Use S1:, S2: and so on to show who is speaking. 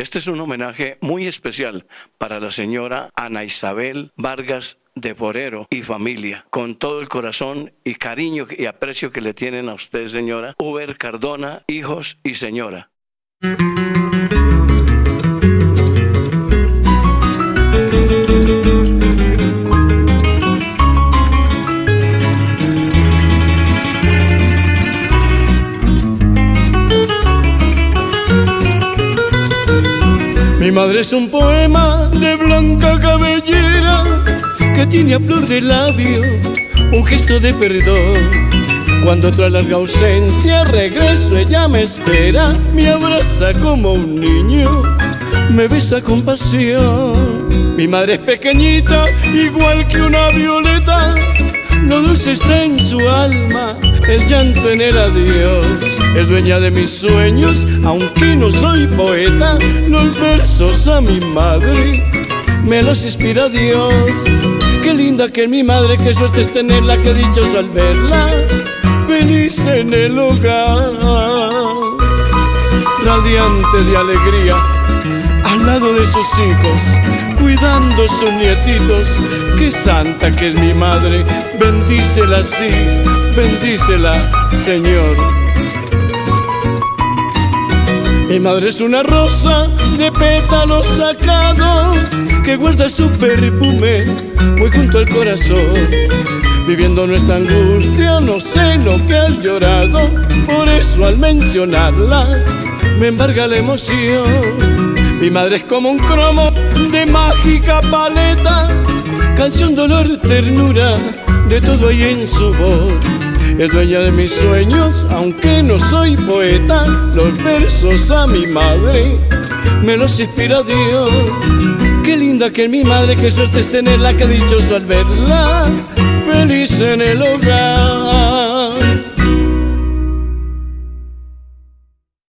S1: Este es un homenaje muy especial para la señora Ana Isabel Vargas de Forero y familia, con todo el corazón y cariño y aprecio que le tienen a usted, señora Uber Cardona, hijos y señora.
S2: Mi madre es un poema de blanca cabellera que tiene a flor de labio un gesto de perdón. Cuando tras larga ausencia regreso, ella me espera, me abraza como un niño, me besa con pasión. Mi madre es pequeñita, igual que una violeta, lo dulce está en su alma, el llanto en el adiós. Es dueña de mis sueños, aunque no soy poeta, los versos a mi madre me los inspira Dios. Qué linda que es mi madre, qué suerte es tenerla, qué dichoso al verla feliz en el hogar, radiante de alegría al lado de sus hijos, cuidando sus nietitos. Qué santa que es mi madre, bendícela así, bendícela, Señor. Mi madre es una rosa de pétalos sacados que guarda su perfume muy junto al corazón. Viviendo nuestra angustia, no sé lo que has llorado, por eso al mencionarla me embarga la emoción. Mi madre es como un cromo de mágica paleta, canción, dolor, ternura, de todo hay en su voz. Es dueña de mis sueños, aunque no soy poeta, los versos a mi madre me los inspira Dios. Qué linda que es mi madre, qué suerte es tenerla, qué dichoso al verla feliz en el hogar.